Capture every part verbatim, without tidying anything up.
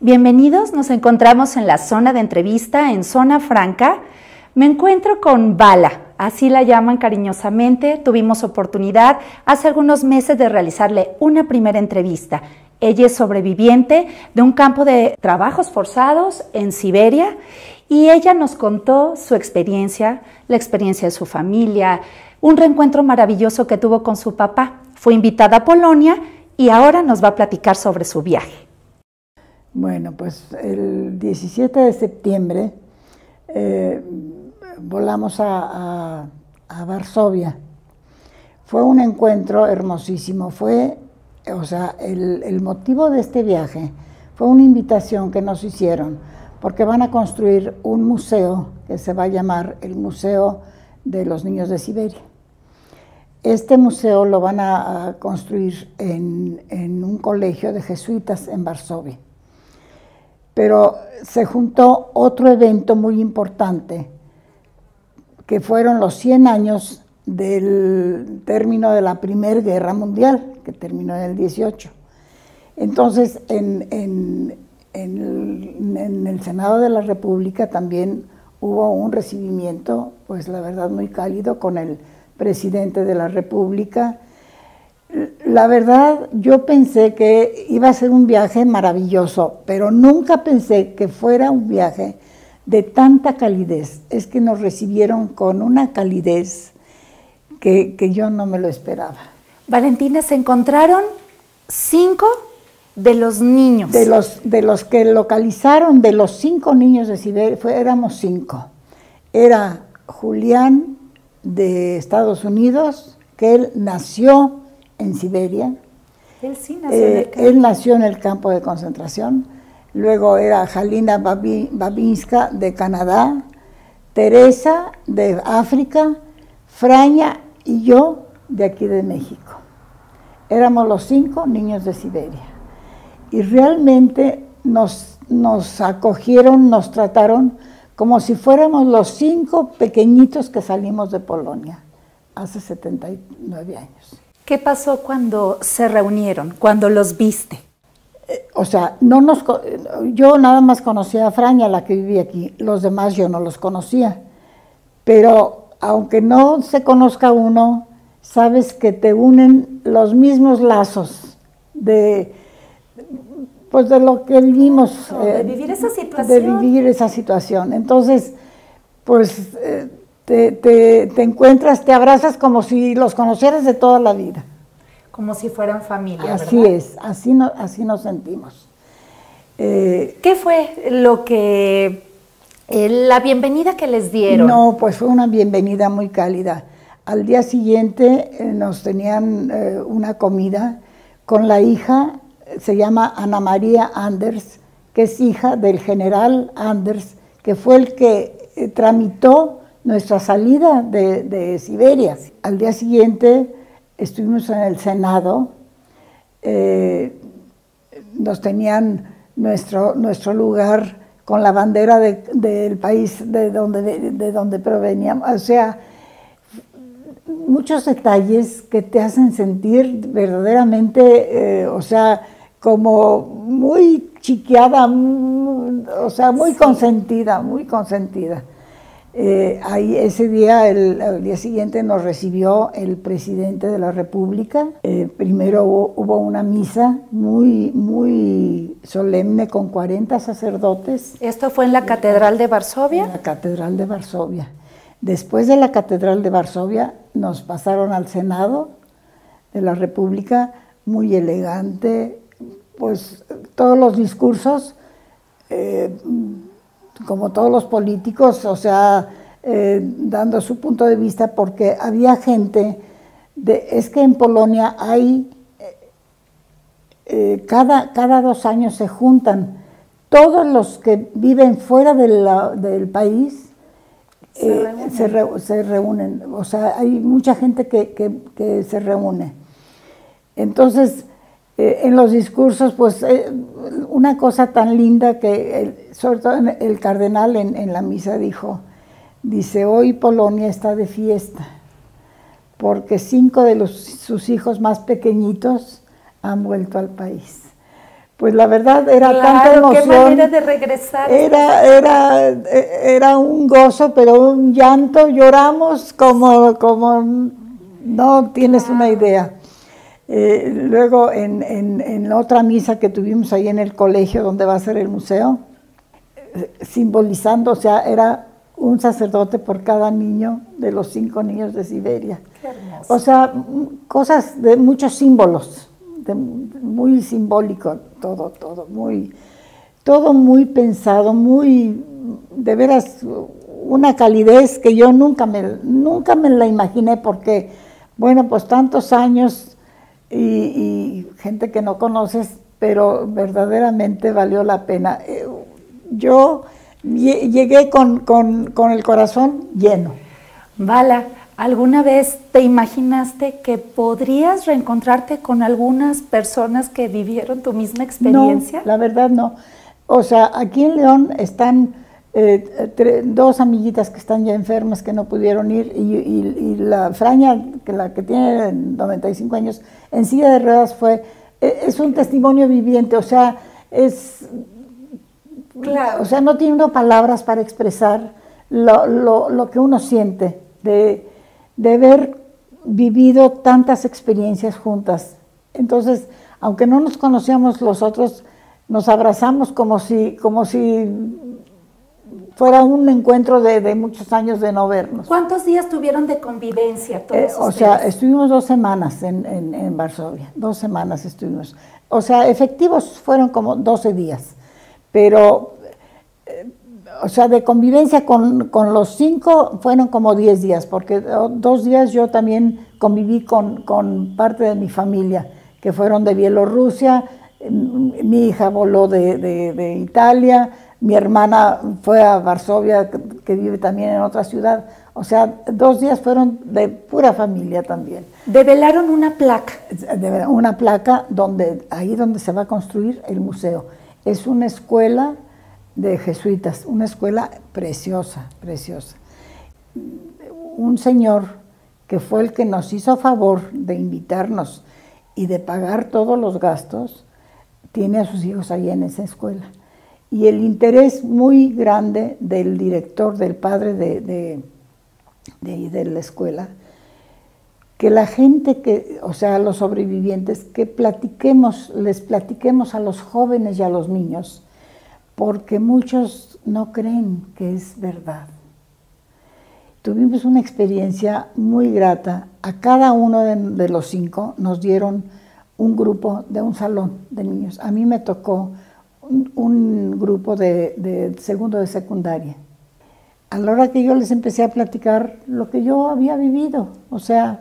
Bienvenidos, nos encontramos en la zona de entrevista, en Zona Franca. Me encuentro con Bala, así la llaman cariñosamente. Tuvimos oportunidad hace algunos meses de realizarle una primera entrevista. Ella es sobreviviente de un campo de trabajos forzados en Siberia y ella nos contó su experiencia, la experiencia de su familia, un reencuentro maravilloso que tuvo con su papá. Fue invitada a Polonia y ahora nos va a platicar sobre su viaje. Bueno, pues el diecisiete de septiembre eh, volamos a, a, a Varsovia. Fue un encuentro hermosísimo. Fue, o sea, el, el motivo de este viaje fue una invitación que nos hicieron, porque van a construir un museo que se va a llamar el Museo de los Niños de Siberia. Este museo lo van a, a construir en, en un colegio de jesuitas en Varsovia. Pero se juntó otro evento muy importante, que fueron los cien años del término de la Primera Guerra Mundial, que terminó en el dieciocho. Entonces, en, en, en, el, en el Senado de la República también hubo un recibimiento, pues la verdad muy cálido, con el presidente de la República. La verdad, yo pensé que iba a ser un viaje maravilloso, pero nunca pensé que fuera un viaje de tanta calidez. Es que nos recibieron con una calidez que, que yo no me lo esperaba. Valentina, se encontraron cinco de los niños. De los, de los que localizaron, de los cinco niños de Siberia, fue, éramos cinco. Era Julián de Estados Unidos, que él nació en Siberia. Él sí nació eh, en el campo. Él nació en el campo de concentración. Luego era Halina Babinska de Canadá, Teresa de África, Fraña y yo de aquí de México. Éramos los cinco niños de Siberia. Y realmente nos, nos acogieron, nos trataron como si fuéramos los cinco pequeñitos que salimos de Polonia hace setenta y nueve años. ¿Qué pasó cuando se reunieron, cuando los viste? Eh, o sea, no nos, yo nada más conocía a Fraña, la que vivía aquí, los demás yo no los conocía, pero aunque no se conozca uno, sabes que te unen los mismos lazos de, pues de lo que vivimos. No, eh, de vivir esa situación. De vivir esa situación. Entonces, pues eh, te, te, te encuentras, te abrazas como si los conocieras de toda la vida. Como si fueran familia, Así ¿verdad? es, así, no, así nos sentimos. Eh, ¿Qué fue lo que, eh, la bienvenida que les dieron? No, pues fue una bienvenida muy cálida. Al día siguiente eh, nos tenían eh, una comida con la hija, se llama Ana María Anders, que es hija del general Anders, que fue el que eh, tramitó nuestra salida de, de Siberia. Al día siguiente estuvimos en el Senado, eh, nos tenían nuestro, nuestro lugar con la bandera de, del país de donde, de, de donde proveníamos, o sea, muchos detalles que te hacen sentir verdaderamente, eh, o sea, como muy chiqueada, muy, o sea, muy sí. consentida, muy consentida. Eh, ahí ese día, el, el día siguiente nos recibió el presidente de la República. Eh, primero hubo, hubo una misa muy, muy solemne con cuarenta sacerdotes. ¿Esto fue en la Catedral de Varsovia? En la Catedral de Varsovia. Después de la Catedral de Varsovia nos pasaron al Senado de la República, muy elegante, pues todos los discursos, eh, como todos los políticos, o sea, eh, dando su punto de vista, porque había gente, de, es que en Polonia hay, eh, cada, cada dos años se juntan todos los que viven fuera de la, del país, se, eh, reúnen. Se, re, se reúnen, o sea, hay mucha gente que, que, que se reúne. Entonces, Eh, en los discursos, pues eh, una cosa tan linda que, el, sobre todo el cardenal en, en la misa dijo, dice, hoy Polonia está de fiesta, porque cinco de los, sus hijos más pequeñitos han vuelto al país. Pues la verdad era claro, tanta emoción. qué manera de regresar. Era, era, era un gozo, pero un llanto, lloramos como, como no tienes claro. una idea. Eh, luego en, en, en la otra misa que tuvimos ahí en el colegio donde va a ser el museo, eh, simbolizando, o sea, era un sacerdote por cada niño de los cinco niños de Siberia. Qué hermoso. O sea, cosas de muchos símbolos, de, muy simbólico todo, todo, muy, todo muy pensado, muy, de veras, una calidez que yo nunca me, nunca me la imaginé porque, bueno, pues tantos años y, y gente que no conoces, pero verdaderamente valió la pena. Yo llegué con, con, con el corazón lleno. Vala, ¿alguna vez te imaginaste que podrías reencontrarte con algunas personas que vivieron tu misma experiencia? No, la verdad no. O sea, aquí en León están eh, dos amiguitas que están ya enfermas que no pudieron ir y, y, y la Fraña, que la que tiene noventa y cinco años, en silla de ruedas fue, es un testimonio viviente, o sea, es... Claro. O sea, no tiene uno palabras para expresar lo, lo, lo que uno siente de, de haber vivido tantas experiencias juntas. Entonces, aunque no nos conocíamos los otros, nos abrazamos como si, como si fuera un encuentro de, de muchos años de no vernos. ¿Cuántos días tuvieron de convivencia todos eh, ustedes? O sea, estuvimos dos semanas en, en, en Varsovia, dos semanas estuvimos. O sea, efectivos fueron como doce días. Pero, eh, o sea, de convivencia con, con los cinco fueron como diez días, porque dos días yo también conviví con, con parte de mi familia, que fueron de Bielorrusia, mi hija voló de, de, de Italia, mi hermana fue a Varsovia, que, que vive también en otra ciudad. O sea, dos días fueron de pura familia también. Develaron una placa. De, una placa donde, ahí donde se va a construir el museo. Es una escuela de jesuitas, una escuela preciosa, preciosa. Un señor que fue el que nos hizo favor de invitarnos y de pagar todos los gastos, tiene a sus hijos ahí en esa escuela. Y el interés muy grande del director, del padre de, de, de, de la escuela, que la gente que, o sea, los sobrevivientes, que platiquemos, les platiquemos a los jóvenes y a los niños, porque muchos no creen que es verdad. Tuvimos una experiencia muy grata. A cada uno de, de los cinco nos dieron un grupo de un salón de niños. A mí me tocó un, un grupo de, de segundo de secundaria. A la hora que yo les empecé a platicar lo que yo había vivido, o sea,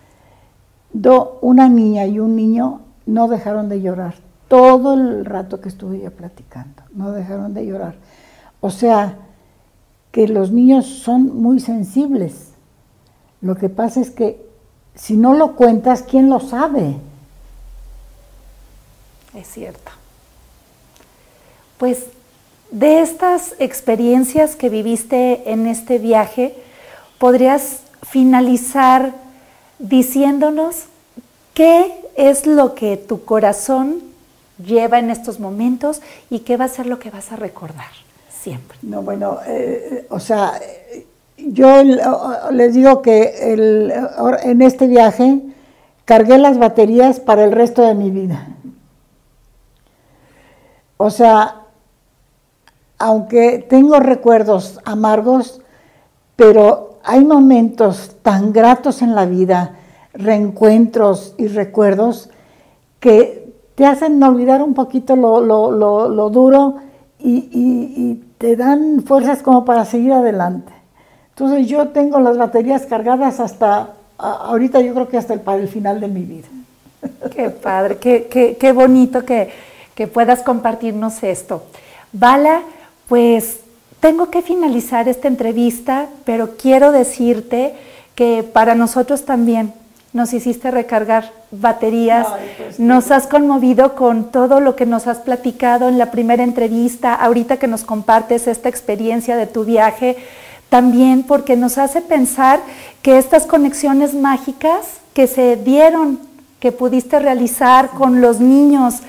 Do, una niña y un niño no dejaron de llorar. Todo el rato que estuve yo platicando, no dejaron de llorar. O sea, que los niños son muy sensibles. Lo que pasa es que si no lo cuentas, ¿quién lo sabe? Es cierto. Pues de estas experiencias que viviste en este viaje, ¿podrías finalizar diciéndonos qué es lo que tu corazón lleva en estos momentos y qué va a ser lo que vas a recordar siempre? No, bueno, eh, o sea, yo les digo que el, en este viaje cargué las baterías para el resto de mi vida. O sea, aunque tengo recuerdos amargos, pero hay momentos tan gratos en la vida, reencuentros y recuerdos, que te hacen olvidar un poquito lo, lo, lo, lo duro y, y, y te dan fuerzas como para seguir adelante. Entonces yo tengo las baterías cargadas hasta, ahorita yo creo que hasta el, para el final de mi vida. Qué padre, qué, qué, qué bonito que, que puedas compartirnos esto. Vala, pues tengo que finalizar esta entrevista, pero quiero decirte que para nosotros también nos hiciste recargar baterías, Ay, pues, nos has conmovido con todo lo que nos has platicado en la primera entrevista, ahorita que nos compartes esta experiencia de tu viaje, también porque nos hace pensar que estas conexiones mágicas que se dieron, que pudiste realizar con los niños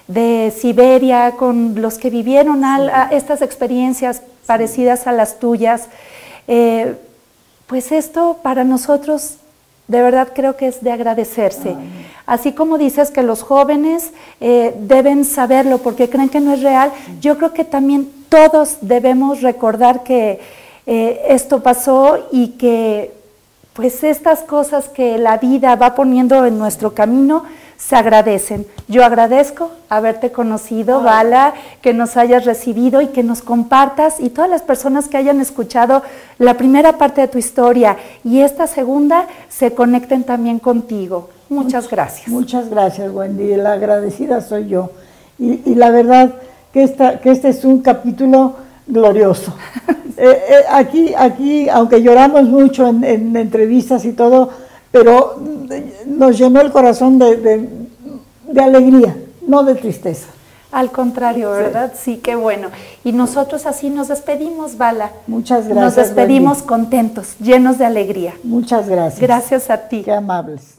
de Siberia, con los que vivieron al, a estas experiencias parecidas a las tuyas. Eh, pues esto para nosotros de verdad creo que es de agradecerse. Ay. Así como dices que los jóvenes eh, deben saberlo porque creen que no es real, yo creo que también todos debemos recordar que eh, esto pasó y que pues estas cosas que la vida va poniendo en nuestro camino se agradecen. Yo agradezco haberte conocido, Vala, que nos hayas recibido y que nos compartas, y todas las personas que hayan escuchado la primera parte de tu historia y esta segunda se conecten también contigo. Muchas Much, gracias. Muchas gracias, Wendy. La agradecida soy yo. Y, y la verdad que, esta, que este es un capítulo glorioso. eh, eh, aquí, aquí, aunque lloramos mucho en, en entrevistas y todo, pero nos llenó el corazón de, de, de alegría, no de tristeza. Al contrario, ¿verdad? Sí. Sí, qué bueno. Y nosotros así nos despedimos, Vala. Muchas gracias. Nos despedimos Wendy. Contentos, llenos de alegría. Muchas gracias. Gracias a ti. Qué amables.